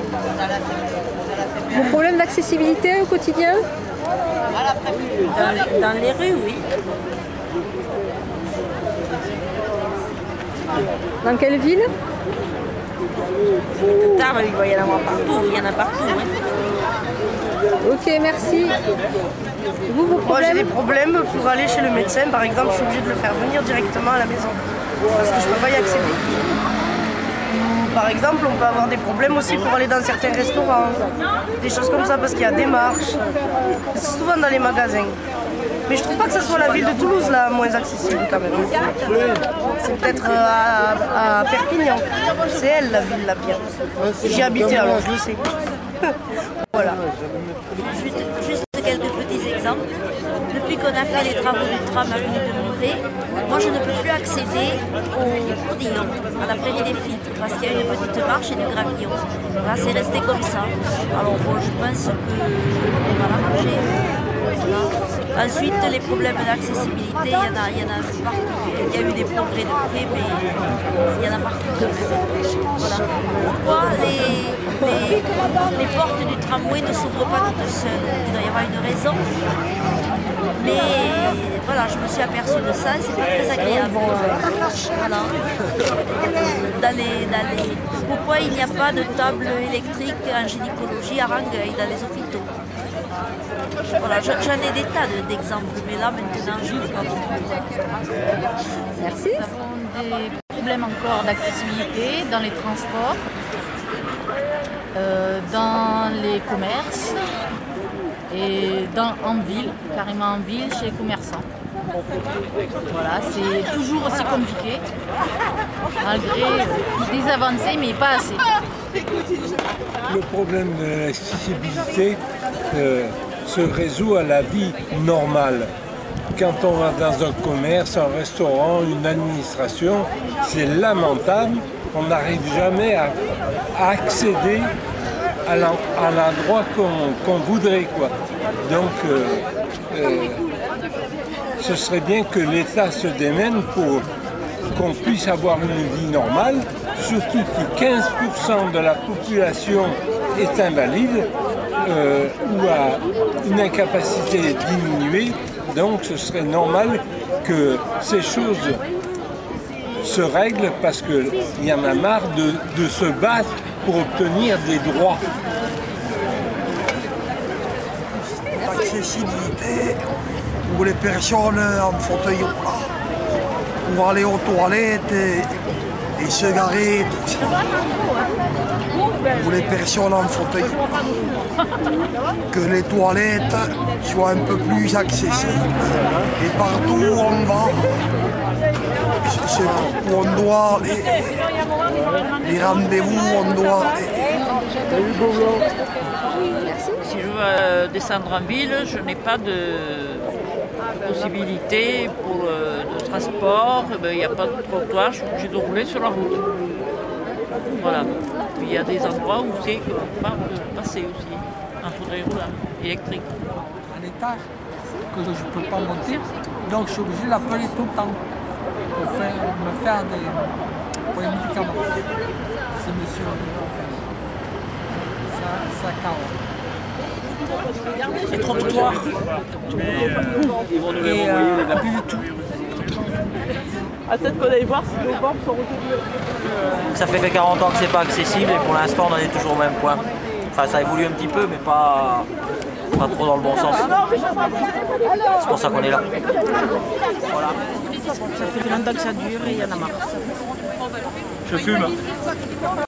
Vos problèmes d'accessibilité au quotidien? Dans les rues, oui. Dans quelle ville? Tard, il va y en avoir partout, il y en a partout. Hein. Ok, merci. Vous, vos Moi problèmes? j'ai des problèmes pour aller chez le médecin, par exemple, je suis obligée de le faire venir directement à la maison parce que je ne peux pas y accéder. Ou, par exemple, on peut avoir des problèmes aussi pour aller dans certains restaurants, des choses comme ça parce qu'il y a des marches, c'est souvent dans les magasins. Mais je trouve pas que ce soit la ville de Toulouse la moins accessible quand même. C'est peut-être à Perpignan, c'est elle la ville la pire. J'y habitais alors je le sais. Voilà. Juste quelques petits exemples. Depuis qu'on a fait les travaux du tram avenue de Muret, moi je ne peux plus accéder au Bourdillon, à la prairie des filtres, parce qu'il y a une petite marche et du gravillon. Là c'est resté comme ça. Alors bon, je pense qu'on va la marcher. Voilà. Ensuite, les problèmes d'accessibilité, il y en a partout. Il y a eu des progrès de fait, mais il y en a partout. Voilà. Pourquoi les portes du tramway ne s'ouvrent pas toutes seules? Il doit y avoir une raison. Mais voilà, je me suis aperçue de ça et c'est pas très agréable. Voilà. Pourquoi il n'y a pas de table électrique en gynécologie à Rangueil, dans les hôpitaux? Voilà, j'en ai des tas d'exemples, mais là maintenant je ne peux pas. Merci. Nous avons des problèmes encore d'accessibilité dans les transports, dans les commerces et en ville, carrément en ville, chez les commerçants. Voilà, c'est toujours aussi compliqué, malgré des avancées, mais pas assez. Le problème de l'accessibilité se résout à la vie normale. Quand on va dans un commerce, un restaurant, une administration, c'est lamentable. On n'arrive jamais à accéder à l'endroit qu'on voudrait, quoi. Donc, ce serait bien que l'État se démène pour qu'on puisse avoir une vie normale, surtout que 15% de la population est invalide ou a une incapacité diminuée. Donc ce serait normal que ces choses se règlent parce qu'il y en a marre de se battre pour obtenir des droits. L'accessibilité pour les personnes en fauteuil roulant, pour aller aux toilettes et se garer, tout ça. Pour les personnes en fauteuil roulant, que les toilettes soient un peu plus accessibles. Et partout où on va, où on doit les rendez-vous, on doit Si je veux descendre en ville, je n'ai pas de possibilité pour le transport, il n'y a pas de trottoir, je suis obligée de rouler sur la route. Voilà. Puis il y a des endroits où c'est qu'on peut passer aussi, en fauteuil roulant électrique. Un étage que je ne peux pas monter, donc je suis obligé de l'appeler tout le temps pour me faire pour les médicaments. C'est monsieur. Ça carre. Les trottoirs. Et plus du tout. Peut-être qu'on allait voir si nos bornes sont retenues. Ça fait 40 ans que c'est pas accessible et pour l'instant on en est toujours au même point. Enfin ça évolue un petit peu mais pas trop dans le bon sens. C'est pour ça qu'on est là. Voilà. Ça fait longtemps que ça dure et il y en a marre. Je fume.